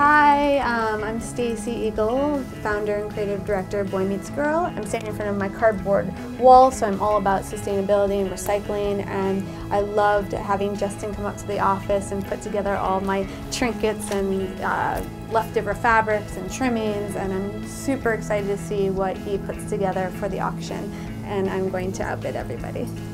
Hi, I'm Stacy, Igel, founder and creative director of Boy Meets Girl. I'm standing in front of my cardboard wall, so I'm all about sustainability and recycling, and I loved having Justin come up to the office and put together all my trinkets and leftover fabrics and trimmings, and I'm super excited to see what he puts together for the auction, and I'm going to outbid everybody.